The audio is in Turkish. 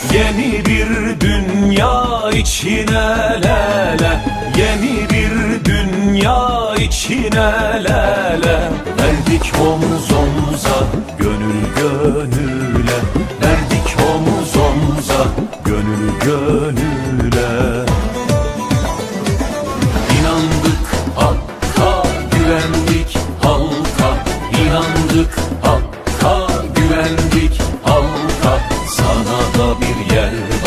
Yeni bir dünya için el ele, yeni bir dünya için el ele. Verdik omuz omuza, gönül gönüle, verdik omuz omuza, gönül gönüle. İnandık Hakk'a, güvendik halka, inandık Hakk'a, güvendik halka. Sana da bir yer